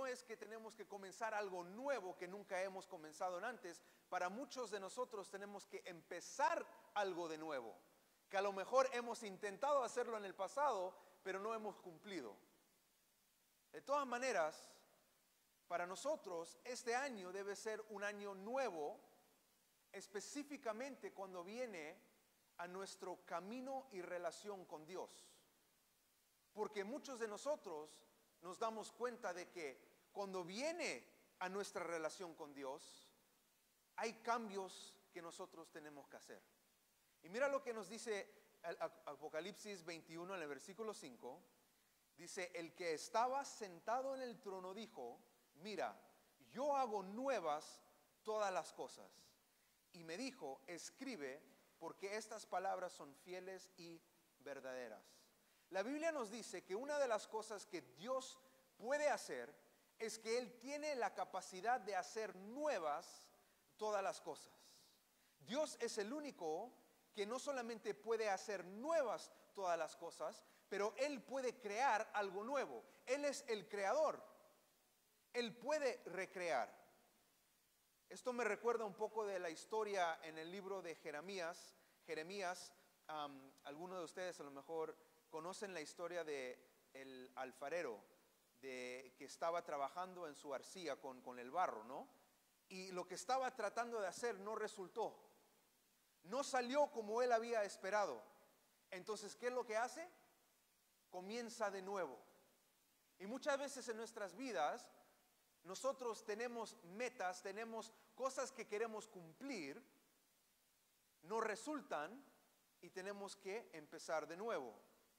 es que tenemos que comenzar algo nuevo que nunca hemos comenzado antes. Para muchos de nosotros tenemos que empezar algo de nuevo, que a lo mejor hemos intentado hacerlo en el pasado, pero no hemos cumplido. De todas maneras, para nosotros este año debe ser un año nuevo, específicamente cuando viene a nuestro camino y relación con Dios. Porque muchos de nosotros nos damos cuenta de que cuando viene a nuestra relación con Dios, hay cambios que nosotros tenemos que hacer. Y mira lo que nos dice Apocalipsis 21 en el versículo 5. Dice, el que estaba sentado en el trono dijo, mira, yo hago nuevas todas las cosas. Y me dijo, escribe, porque estas palabras son fieles y verdaderas. La Biblia nos dice que una de las cosas que Dios puede hacer es que Él tiene la capacidad de hacer nuevas todas las cosas. Dios es el único que no solamente puede hacer nuevas todas las cosas, pero Él puede crear algo nuevo. Él es el creador. Él puede recrear. Esto me recuerda un poco de la historia en el libro de Jeremías. Algunos de ustedes a lo mejor conocen la historia de el alfarero que estaba trabajando en su arcilla con el barro, ¿no? Y lo que estaba tratando de hacer no resultó. No salió como él había esperado. Entonces, ¿qué es lo que hace? Comienza de nuevo. Y muchas veces en nuestras vidas nosotros tenemos metas, tenemos cosas que queremos cumplir, no resultan y tenemos que empezar de nuevo.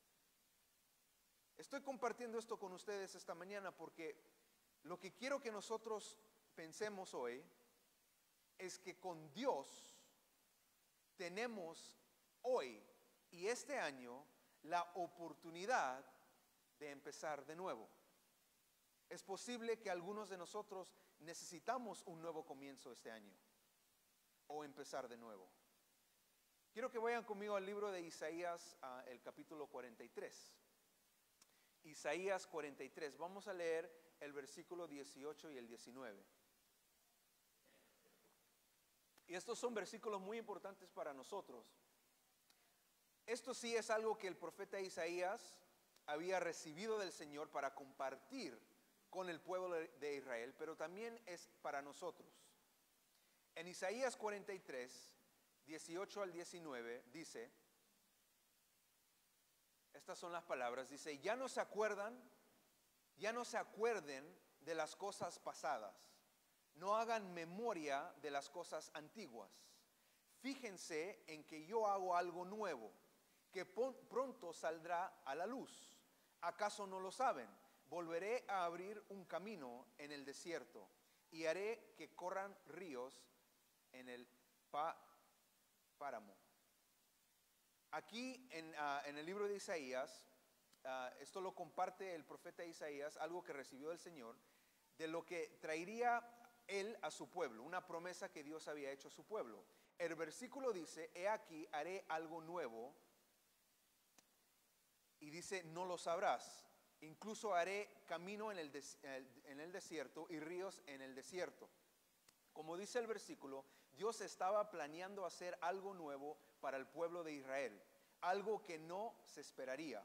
Estoy compartiendo esto con ustedes esta mañana porque lo que quiero que nosotros pensemos hoy es que con Dios tenemos hoy y este año la oportunidad de empezar de nuevo. Es posible que algunos de nosotros necesitamos un nuevo comienzo este año o empezar de nuevo. Quiero que vayan conmigo al libro de Isaías, el capítulo 43. Isaías 43, vamos a leer el versículo 18 y el 19. Y estos son versículos muy importantes para nosotros. Esto sí es algo que el profeta Isaías había recibido del Señor para compartir con el pueblo de Israel, pero también es para nosotros. En Isaías 43, 18 al 19, dice, estas son las palabras, dice, ya no se acuerden de las cosas pasadas, no hagan memoria de las cosas antiguas. Fíjense en que yo hago algo nuevo, que pronto saldrá a la luz. ¿Acaso no lo saben? Volveré a abrir un camino en el desierto y haré que corran ríos en el páramo. Aquí en el libro de Isaías, esto lo comparte el profeta Isaías, algo que recibió del Señor, de lo que traería él a su pueblo, una promesa que Dios había hecho a su pueblo. El versículo dice, he aquí haré algo nuevo, y dice, no lo sabrás. Incluso haré camino en el desierto y ríos en el desierto. Como dice el versículo, Dios estaba planeando hacer algo nuevo para el pueblo de Israel, algo que no se esperaría.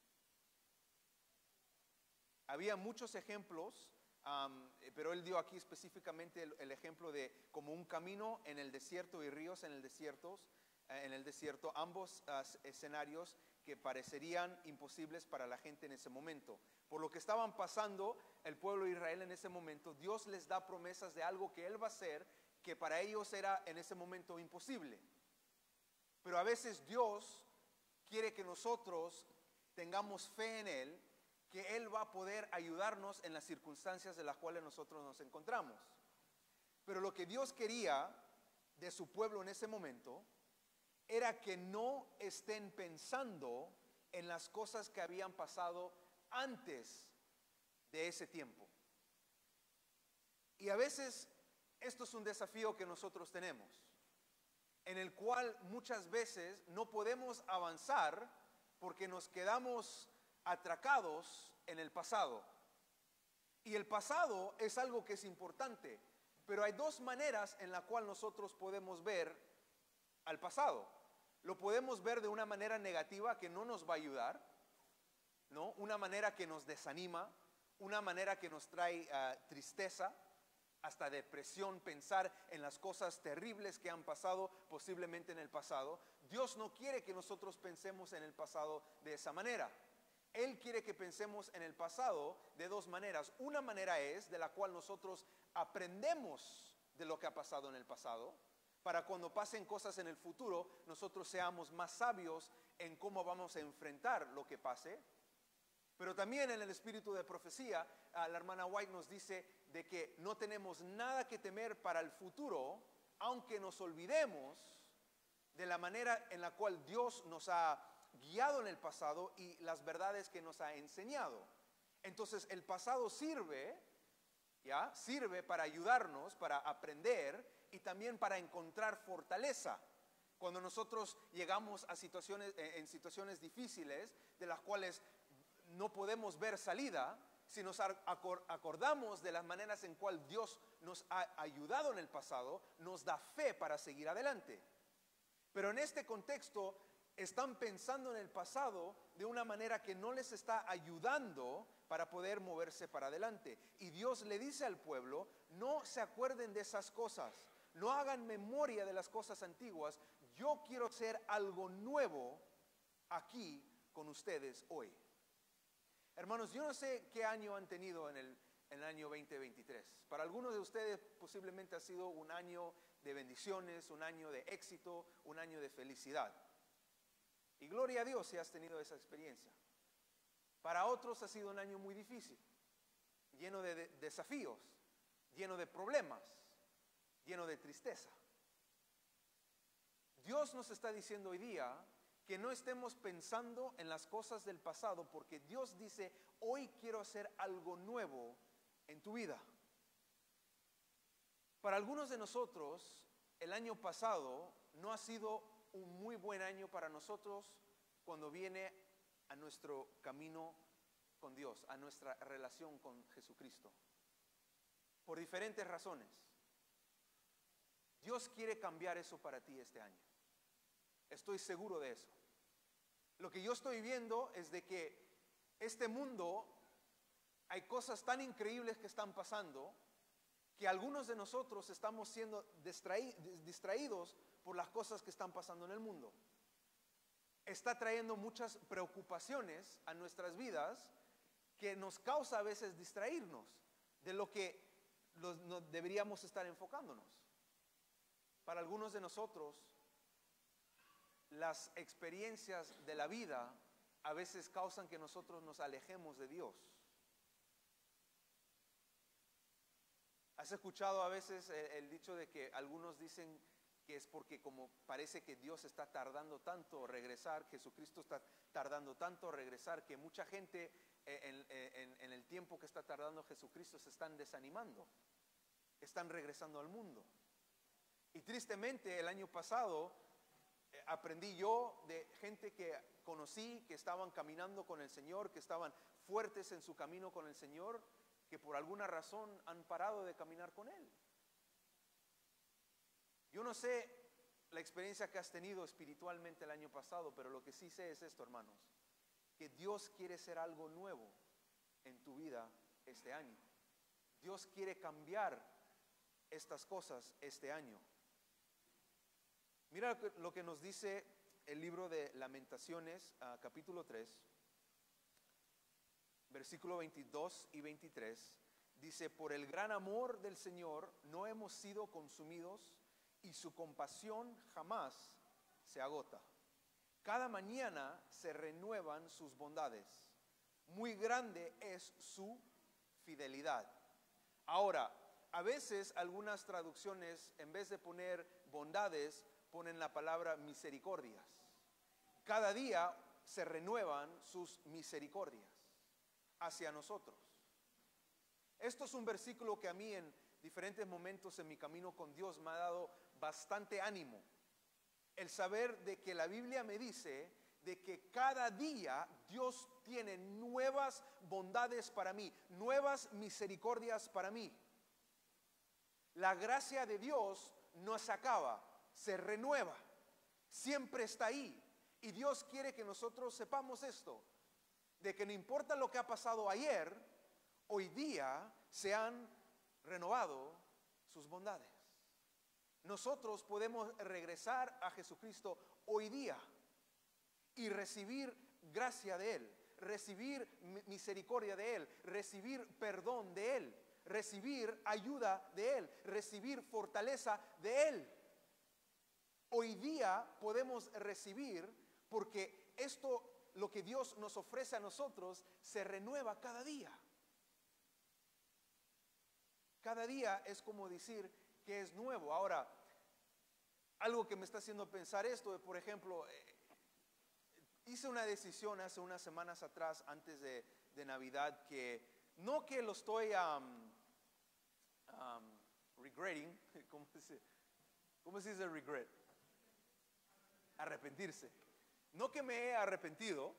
Había muchos ejemplos, pero él dio aquí específicamente el ejemplo de como un camino en el desierto y ríos en el desierto, ambos escenarios que parecerían imposibles para la gente en ese momento. Por lo que estaban pasando el pueblo de Israel en ese momento, Dios les da promesas de algo que Él va a hacer, que para ellos era en ese momento imposible. Pero a veces Dios quiere que nosotros tengamos fe en Él, que Él va a poder ayudarnos en las circunstancias de las cuales nosotros nos encontramos. Pero lo que Dios quería de su pueblo en ese momento era que no estén pensando en las cosas que habían pasado antes de ese tiempo. Y a veces esto es un desafío que nosotros tenemos, en el cual muchas veces no podemos avanzar porque nos quedamos atracados en el pasado. Y el pasado es algo que es importante, pero hay dos maneras en la cual nosotros podemos ver al pasado. Lo podemos ver de una manera negativa que no nos va a ayudar, ¿no? Una manera que nos desanima, una manera que nos trae tristeza, hasta depresión, pensar en las cosas terribles que han pasado posiblemente en el pasado. Dios no quiere que nosotros pensemos en el pasado de esa manera. Él quiere que pensemos en el pasado de dos maneras. Una manera es de la cual nosotros aprendemos de lo que ha pasado en el pasado, para cuando pasen cosas en el futuro, nosotros seamos más sabios en cómo vamos a enfrentar lo que pase. Pero también en el espíritu de profecía, la hermana White nos dice de que no tenemos nada que temer para el futuro, aunque nos olvidemos de la manera en la cual Dios nos ha guiado en el pasado y las verdades que nos ha enseñado. Entonces el pasado sirve para ayudarnos, para aprender y también para encontrar fortaleza. Cuando nosotros llegamos a en situaciones difíciles de las cuales no podemos ver salida, si nos acordamos de las maneras en cual Dios nos ha ayudado en el pasado, nos da fe para seguir adelante. Pero en este contexto están pensando en el pasado de una manera que no les está ayudando para poder moverse para adelante. Y Dios le dice al pueblo, no se acuerden de esas cosas, no hagan memoria de las cosas antiguas, yo quiero hacer algo nuevo aquí con ustedes hoy. Hermanos, yo no sé qué año han tenido en el año 2023. Para algunos de ustedes posiblemente ha sido un año de bendiciones, un año de éxito, un año de felicidad. Y gloria a Dios si has tenido esa experiencia. Para otros ha sido un año muy difícil, lleno de desafíos, lleno de problemas, lleno de tristeza. Dios nos está diciendo hoy día que no estemos pensando en las cosas del pasado, porque Dios dice, hoy quiero hacer algo nuevo en tu vida. Para algunos de nosotros, el año pasado no ha sido un muy buen año para nosotros cuando viene a nuestro camino con Dios, a nuestra relación con Jesucristo. Por diferentes razones. Dios quiere cambiar eso para ti este año. Estoy seguro de eso. Lo que yo estoy viendo es de que este mundo, hay cosas tan increíbles que están pasando, que algunos de nosotros estamos siendo distraídos por las cosas que están pasando en el mundo. Está trayendo muchas preocupaciones a nuestras vidas que nos causa a veces distraernos de lo que deberíamos estar enfocándonos. Para algunos de nosotros, las experiencias de la vida a veces causan que nosotros nos alejemos de Dios. ¿Has escuchado a veces el dicho de que algunos dicen que es porque como parece que Dios está tardando tanto regresar, Jesucristo está tardando tanto regresar, que mucha gente en el tiempo que está tardando Jesucristo se están desanimando, están regresando al mundo? Y tristemente el año pasado aprendí yo de gente que conocí, que estaban caminando con el Señor, que estaban fuertes en su camino con el Señor, que por alguna razón han parado de caminar con Él. Yo no sé la experiencia que has tenido espiritualmente el año pasado, pero lo que sí sé es esto, hermanos, que Dios quiere hacer algo nuevo en tu vida este año. Dios quiere cambiar estas cosas este año. Mira lo que nos dice el libro de Lamentaciones, capítulo 3, versículo 22 y 23. Dice, por el gran amor del Señor no hemos sido consumidos y su compasión jamás se agota. Cada mañana se renuevan sus bondades. Muy grande es su fidelidad. Ahora, a veces algunas traducciones, en vez de poner bondades, ponen la palabra misericordias. Cada día se renuevan sus misericordias hacia nosotros. Esto es un versículo que a mí en diferentes momentos en mi camino con Dios me ha dado bastante ánimo. El saber de que la Biblia me dice de que cada día Dios tiene nuevas bondades para mí, nuevas misericordias para mí. La gracia de Dios no se acaba, se renueva, siempre está ahí. Y Dios quiere que nosotros sepamos esto, de que no importa lo que ha pasado ayer, hoy día se han renovado sus bondades. Nosotros podemos regresar a Jesucristo hoy día y recibir gracia de Él, recibir misericordia de Él, recibir perdón de Él, recibir ayuda de Él, recibir fortaleza de Él. Hoy día podemos recibir, porque esto, lo que Dios nos ofrece a nosotros, se renueva cada día. Cada día es como decir que es nuevo. Ahora, algo que me está haciendo pensar esto, por ejemplo, hice una decisión hace unas semanas atrás, antes de Navidad, que no que lo estoy regretting, ¿cómo se dice regret? Arrepentirse. No que me he arrepentido,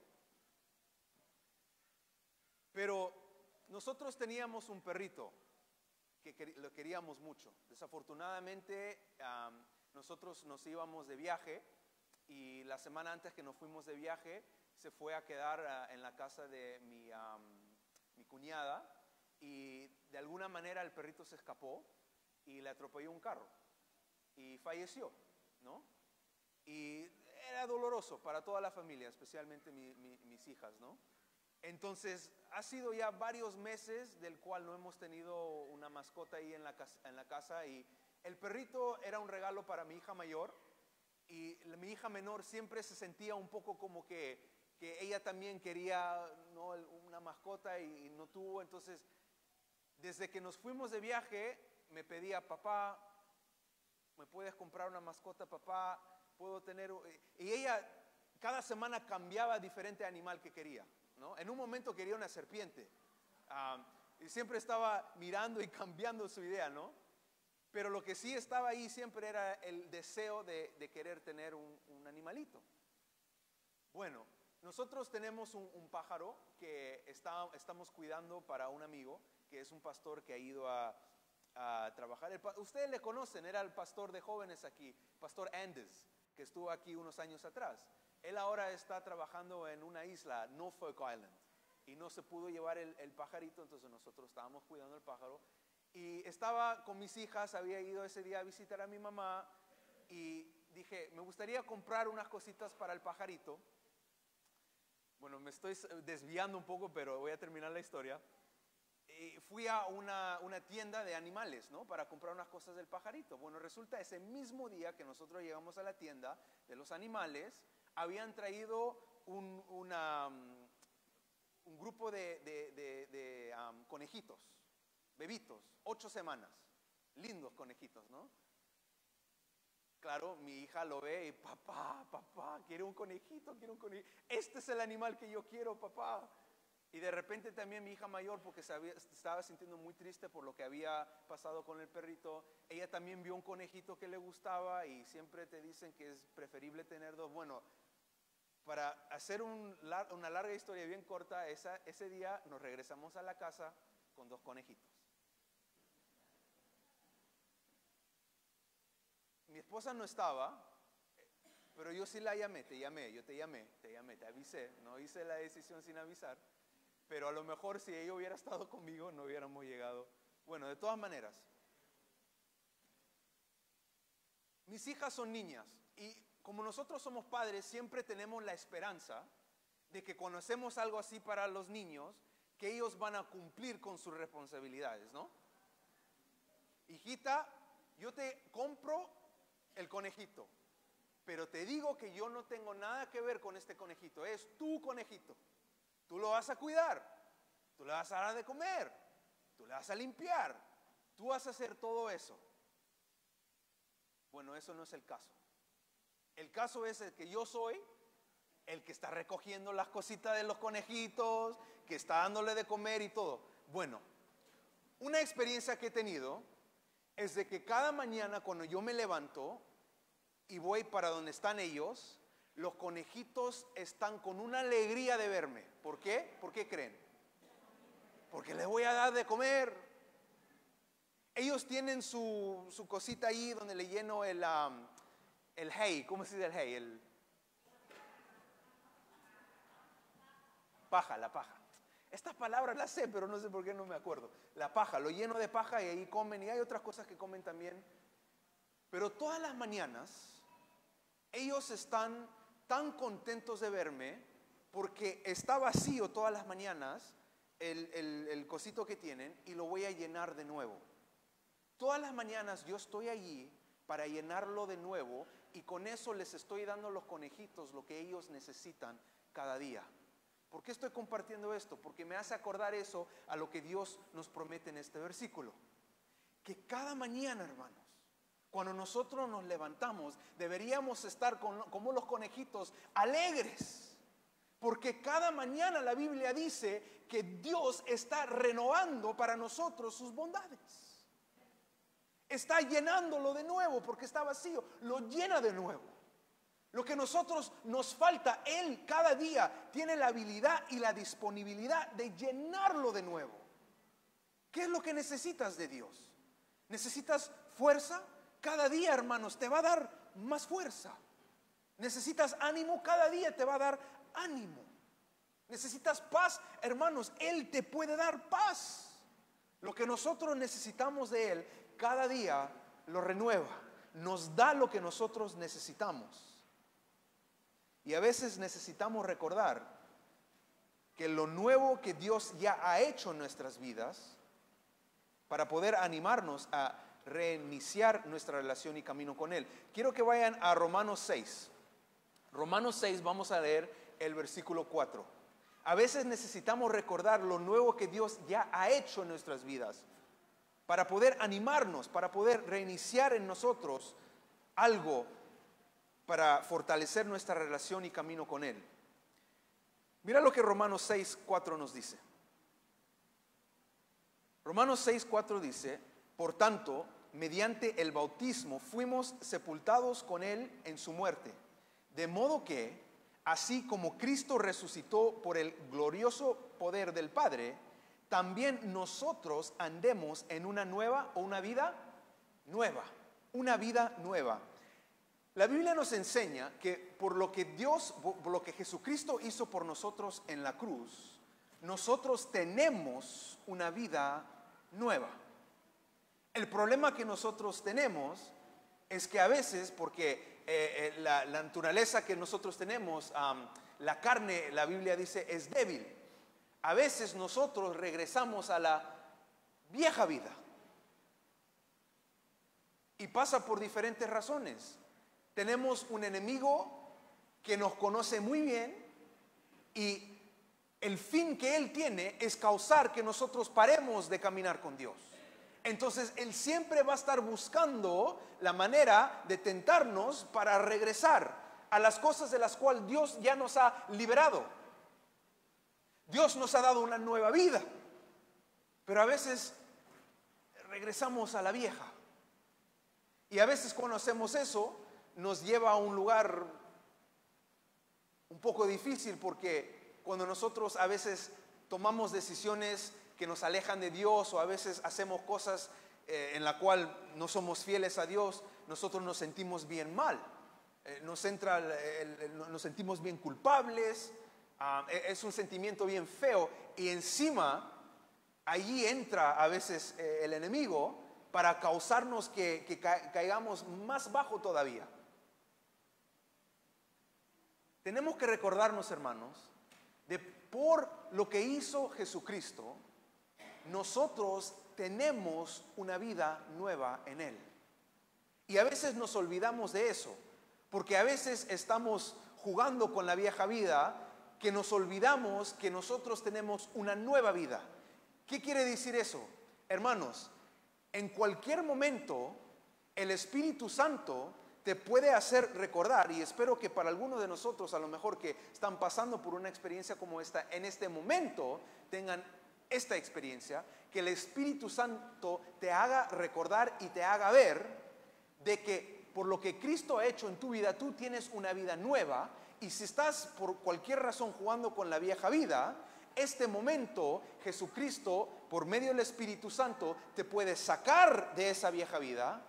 pero nosotros teníamos un perrito que lo queríamos mucho. Desafortunadamente, nosotros nos íbamos de viaje y la semana antes que nos fuimos de viaje se fue a quedar en la casa de mi cuñada, y de alguna manera el perrito se escapó y le atropelló un carro y falleció, ¿no? Y era doloroso para toda la familia, especialmente mis hijas, ¿no? Entonces, ha sido ya varios meses del cual no hemos tenido una mascota ahí en la casa, y el perrito era un regalo para mi hija mayor, y mi hija menor siempre se sentía un poco como que ella también quería, ¿no?, una mascota y no tuvo. Entonces, desde que nos fuimos de viaje, me pedía: papá, ¿me puedes comprar una mascota, papá? ¿Puedo tener? Y ella cada semana cambiaba diferente animal que quería, ¿no? En un momento quería una serpiente, y siempre estaba mirando y cambiando su idea, ¿no? Pero lo que sí estaba ahí siempre era el deseo de querer tener un animalito. Bueno, nosotros tenemos un pájaro que estamos cuidando para un amigo, que es un pastor que ha ido a trabajar. Ustedes le conocen, era el pastor de jóvenes aquí, Pastor Andes, que estuvo aquí unos años atrás. Él ahora está trabajando en una isla, Norfolk Island, y no se pudo llevar el pajarito, entonces nosotros estábamos cuidando el pájaro. Y estaba con mis hijas, había ido ese día a visitar a mi mamá, y dije: me gustaría comprar unas cositas para el pajarito. Bueno, me estoy desviando un poco, pero voy a terminar la historia. Y fui a una tienda de animales, ¿no?, para comprar unas cosas del pajarito. Bueno, resulta ese mismo día que nosotros llegamos a la tienda de los animales, habían traído un grupo de conejitos, bebitos, 8 semanas, lindos conejitos, ¿no? Claro, mi hija lo ve y: papá, quiero un conejito, este es el animal que yo quiero, papá. Y de repente también mi hija mayor, porque estaba sintiendo muy triste por lo que había pasado con el perrito, ella también vio un conejito que le gustaba, y siempre te dicen que es preferible tener 2. Bueno, para hacer una larga historia bien corta, ese día nos regresamos a la casa con 2 conejitos. Mi esposa no estaba, pero yo sí la llamé, te avisé, no hice la decisión sin avisar, pero a lo mejor si ella hubiera estado conmigo no hubiéramos llegado. Bueno, de todas maneras, mis hijas son niñas, y como nosotros somos padres, siempre tenemos la esperanza de que cuando hacemos algo así para los niños, que ellos van a cumplir con sus responsabilidades, ¿no? Hijita, yo te compro el conejito, pero te digo que yo no tengo nada que ver con este conejito, es tu conejito. Tú lo vas a cuidar, tú le vas a dar de comer, tú le vas a limpiar, tú vas a hacer todo eso. Bueno, eso no es el caso. El caso es el que yo soy el que está recogiendo las cositas de los conejitos, que está dándole de comer y todo. Bueno, una experiencia que he tenido es de que cada mañana cuando yo me levanto y voy para donde están ellos, Los conejitos están con una alegría de verme. ¿Por qué? ¿Por qué creen? Porque les voy a dar de comer. Ellos tienen su cosita ahí donde le lleno el hay. ¿Cómo se dice el hay? La paja. Estas palabras las sé, pero no sé por qué no me acuerdo. La paja, lo lleno de paja y ahí comen. Y hay otras cosas que comen también. Pero todas las mañanas ellos están tan contentos de verme porque está vacío todas las mañanas el cosito que tienen y lo voy a llenar de nuevo. Todas las mañanas yo estoy allí para llenarlo de nuevo y con eso les estoy dando a los conejitos lo que ellos necesitan cada día. ¿Por qué estoy compartiendo esto? Porque me hace acordar eso a lo que Dios nos promete en este versículo. Que cada mañana, hermanos, cuando nosotros nos levantamos, deberíamos estar como los conejitos, alegres. Porque cada mañana la Biblia dice que Dios está renovando para nosotros sus bondades. Está llenándolo de nuevo porque está vacío, lo llena de nuevo. Lo que nosotros nos falta, Él cada día tiene la habilidad y la disponibilidad de llenarlo de nuevo. ¿Qué es lo que necesitas de Dios? ¿Necesitas fuerza? Cada día, hermanos, te va a dar más fuerza. ¿Necesitas ánimo? Cada día te va a dar ánimo. ¿Necesitas paz? Hermanos, Él te puede dar paz. Lo que nosotros necesitamos de Él, cada día lo renueva. Nos da lo que nosotros necesitamos. Y a veces necesitamos recordar que lo nuevo que Dios ya ha hecho en nuestras vidas, para poder animarnos a reiniciar nuestra relación y camino con Él. Quiero que vayan a Romanos 6. Romanos 6, vamos a leer el versículo 4. A veces necesitamos recordar lo nuevo que Dios ya ha hecho en nuestras vidas, para poder animarnos, para poder reiniciar en nosotros algo para fortalecer nuestra relación y camino con Él. Mira lo que Romanos 6, 4 nos dice. Romanos 6, 4 dice: por tanto, mediante el bautismo fuimos sepultados con Él en su muerte, de modo que, así como Cristo resucitó por el glorioso poder del Padre, también nosotros andemos en una nueva o una vida nueva. Una vida nueva. La Biblia nos enseña que por lo que Jesucristo hizo por nosotros en la cruz, nosotros tenemos una vida nueva. El problema que nosotros tenemos es que a veces, porque la naturaleza que nosotros tenemos, la carne, la Biblia dice, es débil. A veces nosotros regresamos a la vieja vida. Y pasa por diferentes razones. Tenemos un enemigo que nos conoce muy bien y el fin que él tiene es causar que nosotros paremos de caminar con Dios. Entonces él siempre va a estar buscando la manera de tentarnos para regresar a las cosas de las cuales Dios ya nos ha liberado. Dios nos ha dado una nueva vida, pero a veces regresamos a la vieja. Y a veces cuando hacemos eso, nos lleva a un lugar un poco difícil, porque cuando nosotros a veces tomamos decisiones que nos alejan de Dios, o a veces hacemos cosas en la cual no somos fieles a Dios, nosotros nos sentimos bien mal, nos sentimos bien culpables, es un sentimiento bien feo, y encima allí entra a veces el enemigo para causarnos que caigamos más bajo todavía. Tenemos que recordarnos, hermanos, de por lo que hizo Jesucristo, nosotros tenemos una vida nueva en Él. Y a veces nos olvidamos de eso, porque a veces estamos jugando con la vieja vida, que nos olvidamos que nosotros tenemos una nueva vida. ¿Qué quiere decir eso? Hermanos, en cualquier momento el Espíritu Santo te puede hacer recordar, y espero que para algunos de nosotros, a lo mejor que están pasando por una experiencia como esta, en este momento tengan esta experiencia, que el Espíritu Santo te haga recordar y te haga ver de que por lo que Cristo ha hecho en tu vida, tú tienes una vida nueva, Y si estás por cualquier razón jugando con la vieja vida, este momento Jesucristo, por medio del Espíritu Santo, te puede sacar de esa vieja vida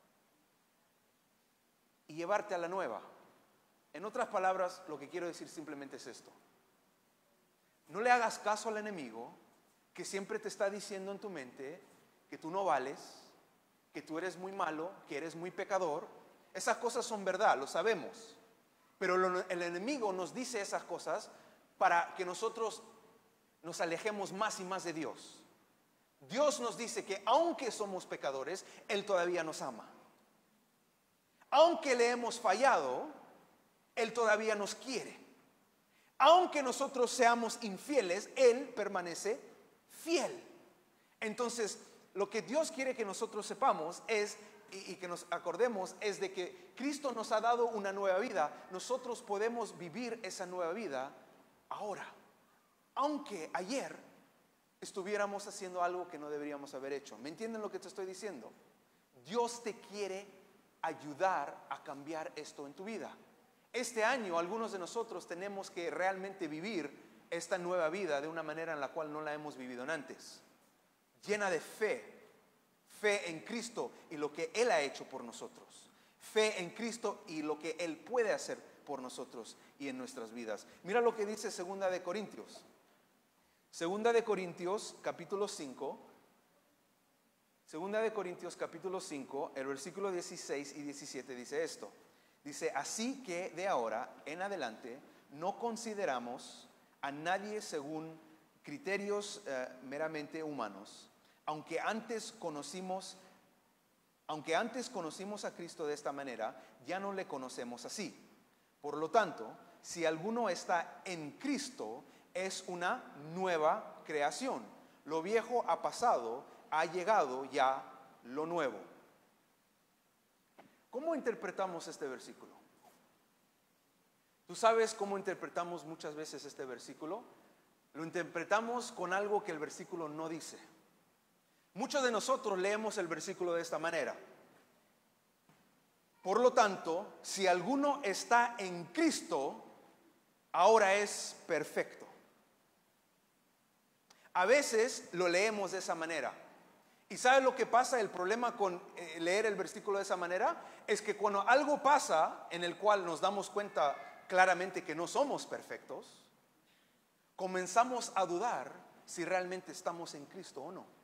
y llevarte a la nueva. En otras palabras, lo que quiero decir simplemente es esto: no le hagas caso al enemigo que siempre te está diciendo en tu mente que tú no vales, que tú eres muy malo, que eres muy pecador. Esas cosas son verdad, lo sabemos. Pero el enemigo nos dice esas cosas para que nosotros nos alejemos más y más de Dios. Dios nos dice que aunque somos pecadores, Él todavía nos ama. Aunque le hemos fallado, Él todavía nos quiere. Aunque nosotros seamos infieles, Él permanece fiel. Entonces, lo que Dios quiere que nosotros sepamos es, y que nos acordemos, es de que Cristo nos ha dado una nueva vida. Nosotros podemos vivir esa nueva vida ahora, aunque ayer estuviéramos haciendo algo que no deberíamos haber hecho. ¿Me entienden lo que te estoy diciendo? Dios te quiere ayudar a cambiar esto en tu vida. Este año algunos de nosotros tenemos que realmente vivir esta nueva vida de una manera en la cual no la hemos vivido antes, llena de fe en Cristo y lo que Él ha hecho por nosotros, fe en Cristo y lo que Él puede hacer por nosotros y en nuestras vidas. Mira lo que dice Segunda de Corintios capítulo 5. Segunda de Corintios capítulo 5, el versículo 16 y 17 dice esto. Dice: así que de ahora en adelante no consideramos a nadie según criterios meramente humanos, aunque antes conocimos a Cristo de esta manera, ya no le conocemos así. Por lo tanto, si alguno está en Cristo, es una nueva creación. Lo viejo ha pasado, ha llegado ya lo nuevo. ¿Cómo interpretamos este versículo? ¿Tú sabes cómo interpretamos muchas veces este versículo? Lo interpretamos con algo que el versículo no dice. Muchos de nosotros leemos el versículo de esta manera: por lo tanto, si alguno está en Cristo, ahora es perfecto. A veces lo leemos de esa manera. ¿Y sabes lo que pasa? El problema con leer el versículo de esa manera es que cuando algo pasa en el cual nos damos cuenta claramente que no somos perfectos, comenzamos a dudar si realmente estamos en Cristo o no.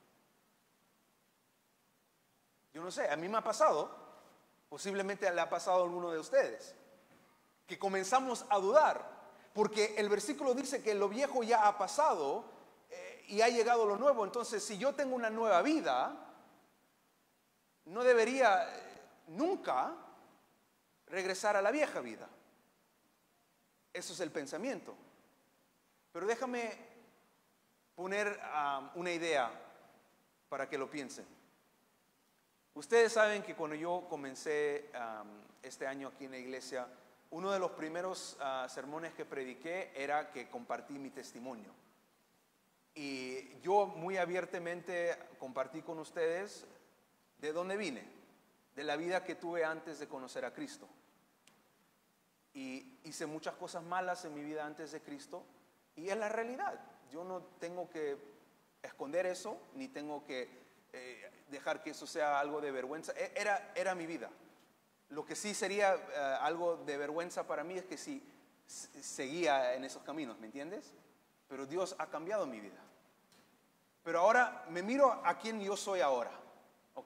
Yo no sé, a mí me ha pasado, posiblemente le ha pasado a alguno de ustedes, que comenzamos a dudar, porque el versículo dice que lo viejo ya ha pasado y ha llegado lo nuevo. Entonces, si yo tengo una nueva vida, no debería nunca regresar a la vieja vida. Eso es el pensamiento. Pero déjame poner una idea para que lo piensen. Ustedes saben que cuando yo comencé este año aquí en la iglesia, uno de los primeros sermones que prediqué era que compartí mi testimonio. Y yo muy abiertamente compartí con ustedes de dónde vine, de la vida que tuve antes de conocer a Cristo. Y hice muchas cosas malas en mi vida antes de Cristo, y es la realidad. Yo no tengo que esconder eso, ni tengo que dejar que eso sea algo de vergüenza. Era mi vida. Lo que sí sería algo de vergüenza para mí es que si seguía en esos caminos, ¿me entiendes? Pero Dios ha cambiado mi vida. Pero ahora me miro a quien yo soy ahora, ¿ok?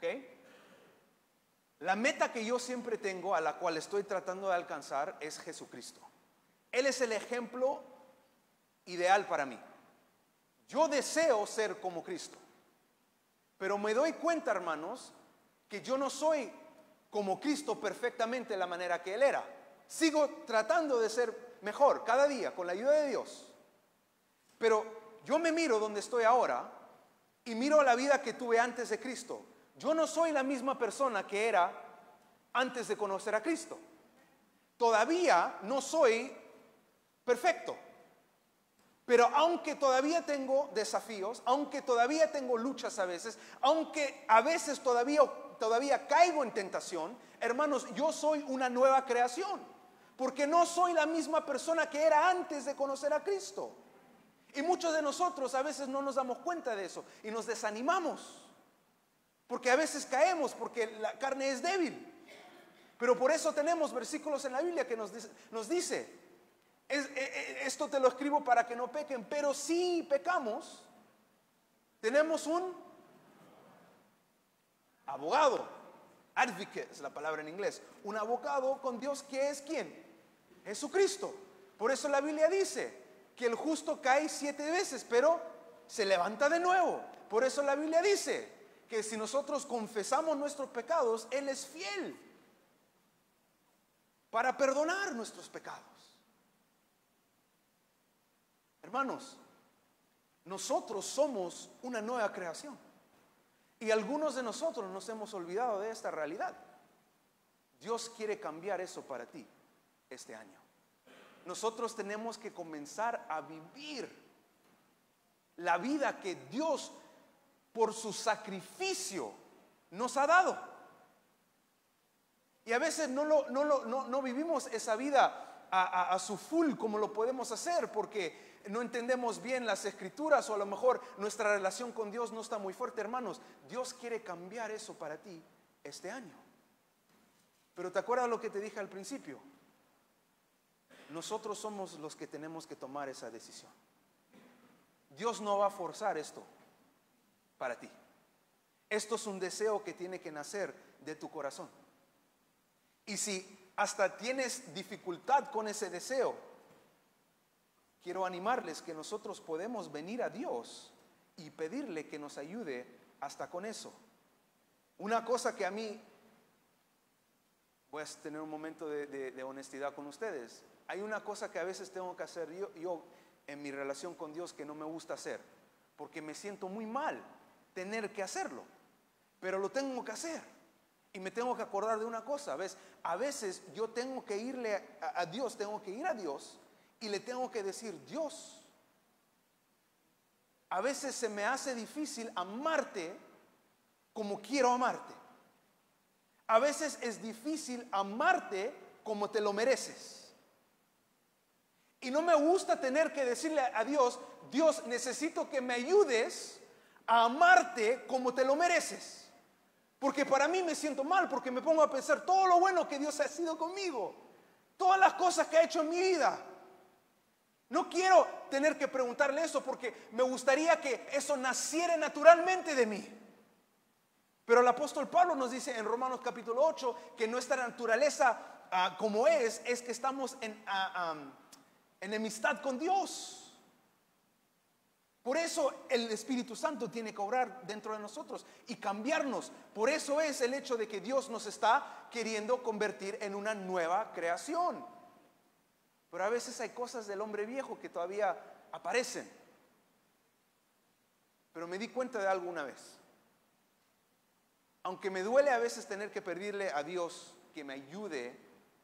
La meta que yo siempre tengo, a la cual estoy tratando de alcanzar, es Jesucristo. Él es el ejemplo ideal para mí. Yo deseo ser como Cristo, pero me doy cuenta, hermanos, que yo no soy como Cristo perfectamente de la manera que Él era. Sigo tratando de ser mejor cada día con la ayuda de Dios. Pero yo me miro donde estoy ahora y miro la vida que tuve antes de Cristo. Yo no soy la misma persona que era antes de conocer a Cristo. Todavía no soy perfecto. Pero aunque todavía tengo desafíos, aunque todavía tengo luchas a veces, aunque a veces todavía caigo en tentación, hermanos, yo soy una nueva creación. porque no soy la misma persona que era antes de conocer a Cristo. Y muchos de nosotros a veces no nos damos cuenta de eso y nos desanimamos, porque a veces caemos, porque la carne es débil. Pero por eso tenemos versículos en la Biblia que nos dice, esto te lo escribo para que no pequen, pero si pecamos, tenemos un abogado, advocate es la palabra en inglés, un abogado con Dios, que es ¿quién? Jesucristo. Por eso la Biblia dice que el justo cae 7 veces, pero se levanta de nuevo. Por eso la Biblia dice que si nosotros confesamos nuestros pecados, Él es fiel para perdonar nuestros pecados. Hermanos, nosotros somos una nueva creación. Y algunos de nosotros nos hemos olvidado de esta realidad. Dios quiere cambiar eso para ti este año. Nosotros tenemos que comenzar a vivir la vida que Dios, por su sacrificio, nos ha dado. Y a veces no vivimos esa vida a su full como lo podemos hacer, porque no entendemos bien las escrituras, o a lo mejor nuestra relación con Dios no está muy fuerte. Hermanos, Dios quiere cambiar eso para ti este año. Pero ¿te acuerdas lo que te dije al principio? Nosotros somos los que tenemos que tomar esa decisión. Dios no va a forzar esto para ti. Esto es un deseo que tiene que nacer de tu corazón. Y si hasta tienes dificultad con ese deseo, quiero animarles que nosotros podemos venir a Dios y pedirle que nos ayude hasta con eso. Una cosa que a mí, voy a tener un momento de honestidad con ustedes. Hay una cosa que a veces tengo que hacer yo en mi relación con Dios que no me gusta hacer, porque me siento muy mal tener que hacerlo, pero lo tengo que hacer. Y me tengo que acordar de una cosa, ¿ves? A veces yo tengo que irle a Dios, tengo que ir a Dios y le tengo que decir: Dios, a veces se me hace difícil amarte como quiero amarte. A veces es difícil amarte como te lo mereces. Y no me gusta tener que decirle a Dios: Dios, necesito que me ayudes a amarte como te lo mereces. Porque para mí me siento mal, porque me pongo a pensar todo lo bueno que Dios ha sido conmigo, todas las cosas que ha hecho en mi vida. No quiero tener que preguntarle eso, porque me gustaría que eso naciera naturalmente de mí. Pero el apóstol Pablo nos dice en Romanos capítulo 8 que nuestra naturaleza como es que estamos en enemistad con Dios. Por eso el Espíritu Santo tiene que obrar dentro de nosotros y cambiarnos. Por eso es el hecho de que Dios nos está queriendo convertir en una nueva creación. Pero a veces hay cosas del hombre viejo que todavía aparecen. Pero me di cuenta de algo una vez. Aunque me duele a veces tener que pedirle a Dios que me ayude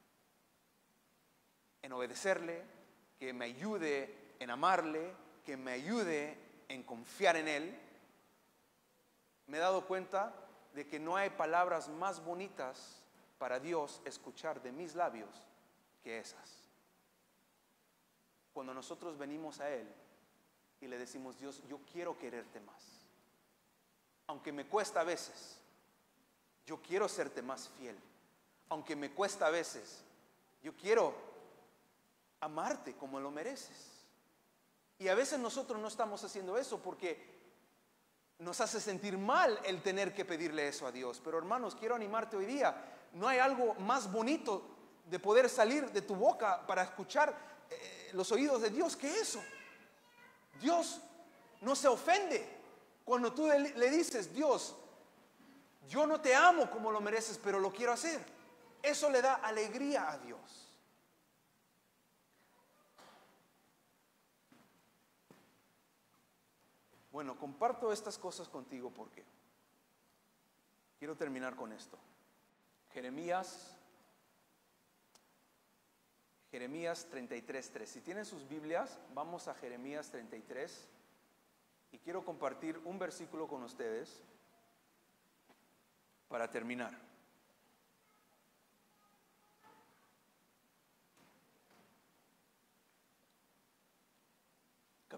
en obedecerle, que me ayude en amarle, que me ayude en confiar en Él, me he dado cuenta de que no hay palabras más bonitas para Dios escuchar de mis labios que esas. Cuando nosotros venimos a Él y le decimos: Dios, yo quiero quererte más, aunque me cuesta a veces. Yo quiero serte más fiel, aunque me cuesta a veces. Yo quiero amarte como lo mereces. Y a veces nosotros no estamos haciendo eso porque nos hace sentir mal el tener que pedirle eso a Dios. Pero hermanos, quiero animarte hoy día. No hay algo más bonito de poder salir de tu boca para escuchar los oídos de Dios que eso. Dios no se ofende cuando tú le dices: Dios, yo no te amo como lo mereces, pero lo quiero hacer. Eso le da alegría a Dios. Bueno, comparto estas cosas contigo porque quiero terminar con esto. Jeremías 33:3. Si tienen sus Biblias, vamos a Jeremías 33 y quiero compartir un versículo con ustedes para terminar.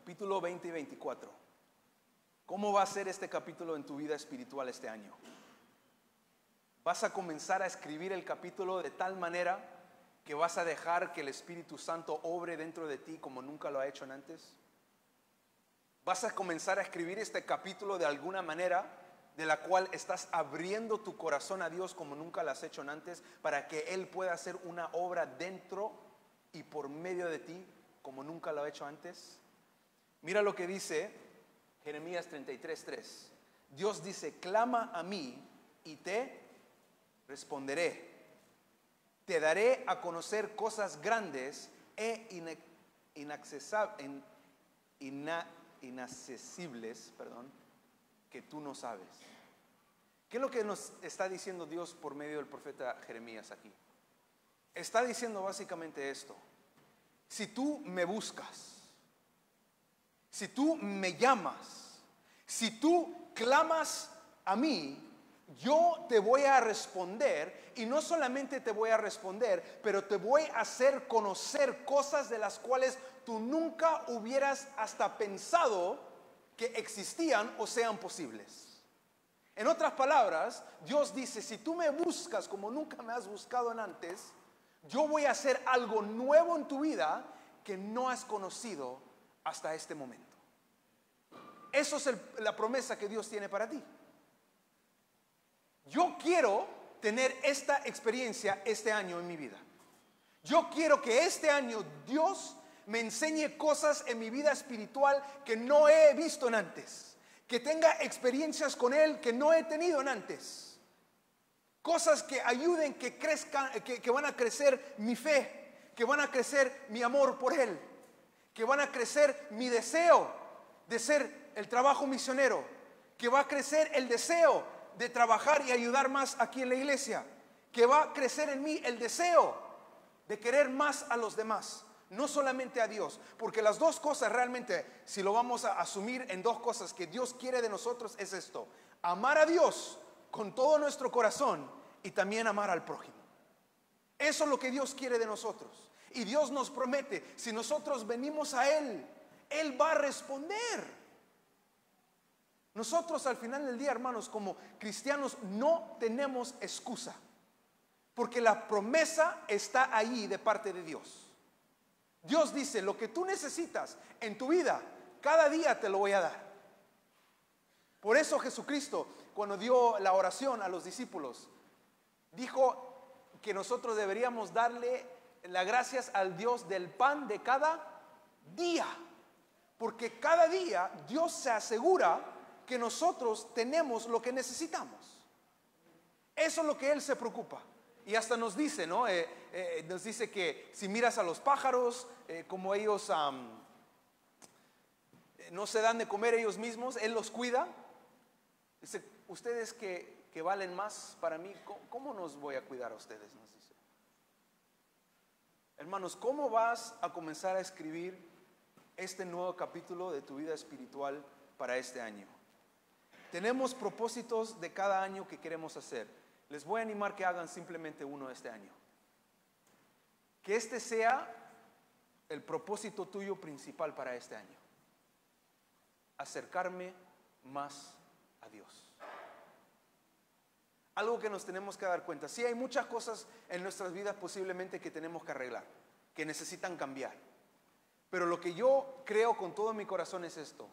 capítulo 20 y 24. ¿Cómo va a ser este capítulo en tu vida espiritual este año? ¿Vas a comenzar a escribir el capítulo de tal manera que vas a dejar que el Espíritu Santo obre dentro de ti como nunca lo ha hecho antes? ¿Vas a comenzar a escribir este capítulo de alguna manera de la cual estás abriendo tu corazón a Dios como nunca lo has hecho antes, para que Él pueda hacer una obra dentro y por medio de ti como nunca lo ha hecho antes? Mira lo que dice Jeremías 33:3. Dios dice: clama a mí y te responderé. Te daré a conocer cosas grandes e inaccesibles, que tú no sabes. ¿Qué es lo que nos está diciendo Dios por medio del profeta Jeremías aquí? Está diciendo básicamente esto: si tú me buscas, si tú me llamas, si tú clamas a mí, yo te voy a responder. Y no solamente te voy a responder, pero te voy a hacer conocer cosas de las cuales tú nunca hubieras hasta pensado que existían o sean posibles. En otras palabras, Dios dice: si tú me buscas como nunca me has buscado antes, yo voy a hacer algo nuevo en tu vida que no has conocido hasta este momento. Eso es la promesa que Dios tiene para ti. Yo quiero tener esta experiencia este año en mi vida. Yo quiero que este año Dios me enseñe cosas en mi vida espiritual que no he visto en antes, que tenga experiencias con Él que no he tenido en antes, cosas que ayuden, que crezcan, que van a crecer mi fe, que van a crecer mi amor por Él, que van a crecer mi deseo de ser el trabajo misionero, que va a crecer el deseo de trabajar y ayudar más aquí en la iglesia, que va a crecer en mí el deseo de querer más a los demás, no solamente a Dios. Porque las dos cosas realmente, si lo vamos a asumir en dos cosas que Dios quiere de nosotros, es esto: amar a Dios con todo nuestro corazón y también amar al prójimo. Eso es lo que Dios quiere de nosotros. Y Dios nos promete: si nosotros venimos a Él, Él va a responder. Nosotros al final del día, hermanos, como cristianos no tenemos excusa, porque la promesa está ahí de parte de Dios. Dios dice: lo que tú necesitas en tu vida, cada día te lo voy a dar. Por eso Jesucristo, cuando dio la oración a los discípulos, dijo que nosotros deberíamos darle las gracias al Dios del pan de cada día, porque cada día Dios se asegura que nosotros tenemos lo que necesitamos. Eso es lo que Él se preocupa. Y hasta nos dice, ¿no? Nos dice que si miras a los pájaros, como ellos no se dan de comer ellos mismos, Él los cuida. Dice: ustedes que valen más para mí, ¿cómo nos voy a cuidar a ustedes? Nos dice. Hermanos, ¿cómo vas a comenzar a escribir este nuevo capítulo de tu vida espiritual para este año? Tenemos propósitos de cada año que queremos hacer. Les voy a animar que hagan simplemente uno este año. Que este sea el propósito tuyo principal para este año: acercarme más a Dios. Algo que nos tenemos que dar cuenta: sí, hay muchas cosas en nuestras vidas posiblemente que tenemos que arreglar, que necesitan cambiar. Pero lo que yo creo con todo mi corazón es esto: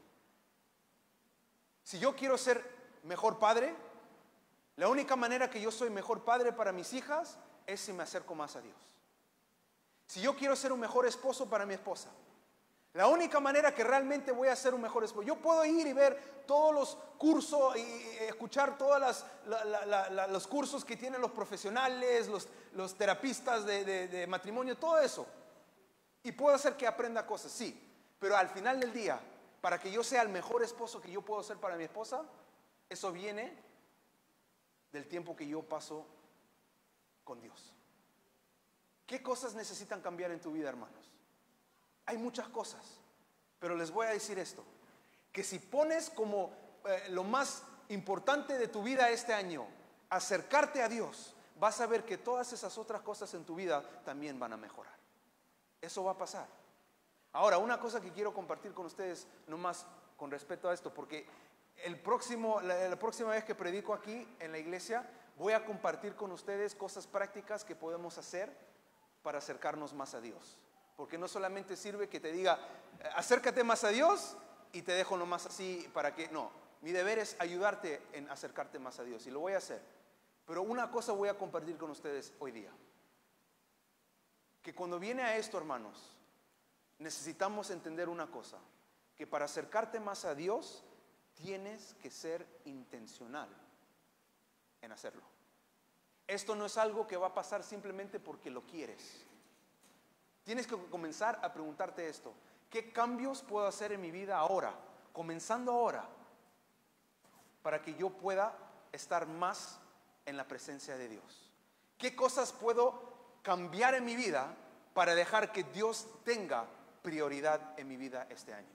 si yo quiero ser mejor padre, la única manera que yo soy mejor padre para mis hijas es si me acerco más a Dios. Si yo quiero ser un mejor esposo para mi esposa, la única manera que realmente voy a ser un mejor esposo, yo puedo ir y ver todos los cursos y escuchar todos los cursos que tienen los profesionales, los terapistas de matrimonio, todo eso, y puedo hacer que aprenda cosas, sí, pero al final del día, para que yo sea el mejor esposo que yo puedo ser para mi esposa, eso viene del tiempo que yo paso con Dios. ¿Qué cosas necesitan cambiar en tu vida, hermanos? Hay muchas cosas, pero les voy a decir esto: que si pones como lo más importante de tu vida este año acercarte a Dios, vas a ver que todas esas otras cosas en tu vida también van a mejorar. Eso va a pasar. Ahora, una cosa que quiero compartir con ustedes, nomás con respecto a esto, porque la próxima vez que predico aquí en la iglesia, voy a compartir con ustedes cosas prácticas que podemos hacer para acercarnos más a Dios. Porque no solamente sirve que te diga, acércate más a Dios y te dejo nomás así para que, no, mi deber es ayudarte en acercarte más a Dios y lo voy a hacer. Pero una cosa voy a compartir con ustedes hoy día, que cuando viene a esto, hermanos, necesitamos entender una cosa, que para acercarte más a Dios, tienes que ser intencional en hacerlo. Esto no es algo que va a pasar simplemente porque lo quieres. Tienes que comenzar a preguntarte esto: ¿qué cambios puedo hacer en mi vida ahora, comenzando ahora, para que yo pueda estar más en la presencia de Dios? ¿Qué cosas puedo cambiar en mi vida para dejar que Dios tenga prioridad en mi vida este año?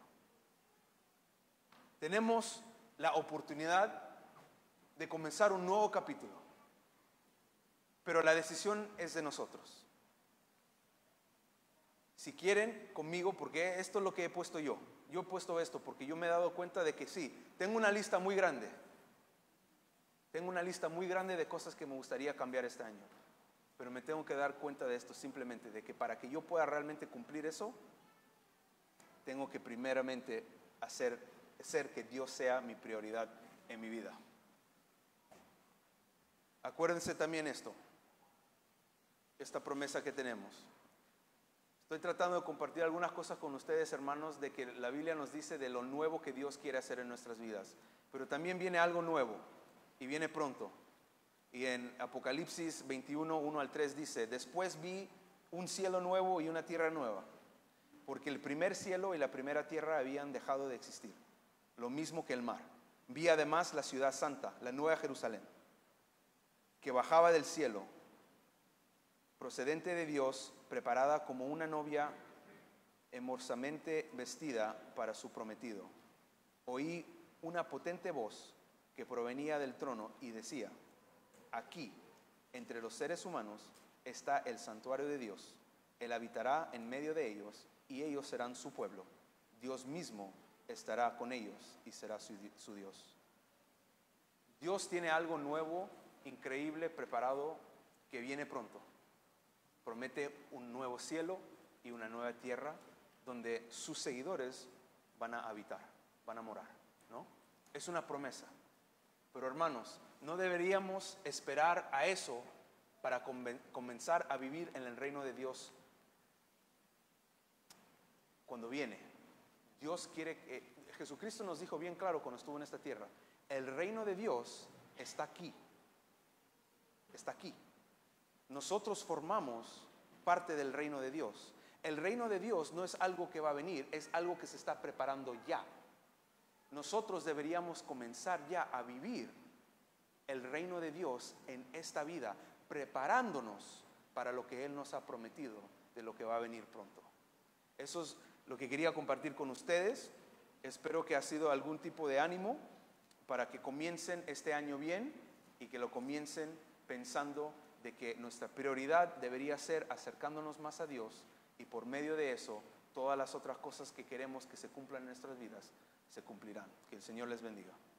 Tenemos la oportunidad de comenzar un nuevo capítulo, pero la decisión es de nosotros. Si quieren conmigo, porque esto es lo que he puesto yo. Yo he puesto esto porque yo me he dado cuenta de que sí, tengo una lista muy grande. Tengo una lista muy grande de cosas que me gustaría cambiar este año. Pero me tengo que dar cuenta de esto simplemente, de que para que yo pueda realmente cumplir eso, tengo que primeramente hacer que Dios sea mi prioridad en mi vida. Acuérdense también esta promesa que tenemos. Estoy tratando de compartir algunas cosas con ustedes, hermanos, de que la Biblia nos dice de lo nuevo que Dios quiere hacer en nuestras vidas. Pero también viene algo nuevo y viene pronto. Y en Apocalipsis 21, 1 al 3 dice: después vi un cielo nuevo y una tierra nueva, porque el primer cielo y la primera tierra habían dejado de existir, lo mismo que el mar. Vi además la ciudad santa, la nueva Jerusalén, que bajaba del cielo, procedente de Dios, preparada como una novia hermosamente vestida para su prometido. Oí una potente voz que provenía del trono y decía: aquí, entre los seres humanos, está el santuario de Dios. Él habitará en medio de ellos y ellos serán su pueblo. Dios mismo estará con ellos y será su Dios. Dios tiene algo nuevo, increíble, preparado, que viene pronto. Promete un nuevo cielo y una nueva tierra donde sus seguidores van a habitar, van a morar, ¿no? Es una promesa. Pero hermanos, no deberíamos esperar a eso para comenzar a vivir en el reino de Dios cuando viene. Dios quiere que, Jesucristo nos dijo bien claro cuando estuvo en esta tierra: el reino de Dios está aquí. Está aquí. Nosotros formamos parte del reino de Dios. El reino de Dios no es algo que va a venir, es algo que se está preparando ya. Nosotros deberíamos comenzar ya a vivir el reino de Dios en esta vida, preparándonos para lo que Él nos ha prometido, de lo que va a venir pronto. Eso es lo que quería compartir con ustedes. Espero que ha sido algún tipo de ánimo para que comiencen este año bien y que lo comiencen pensando de que nuestra prioridad debería ser acercándonos más a Dios, y por medio de eso todas las otras cosas que queremos que se cumplan en nuestras vidas se cumplirán. Que el Señor les bendiga.